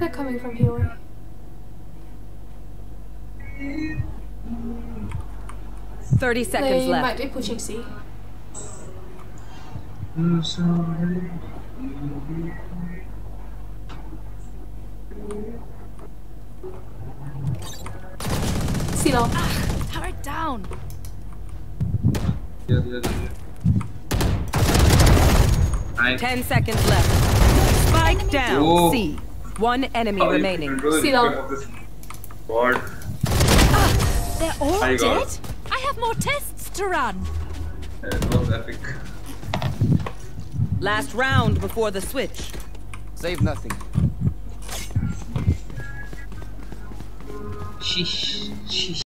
they're coming from here. 30 seconds They left. might be pushing C. C long. Turret down. Nice. 10 seconds left. Spike down. Whoa. C. One enemy remaining. See now. God. They're all I got dead? I have more tests to run. It was epic. Last round before the switch. Save nothing. Sheesh. Sheesh.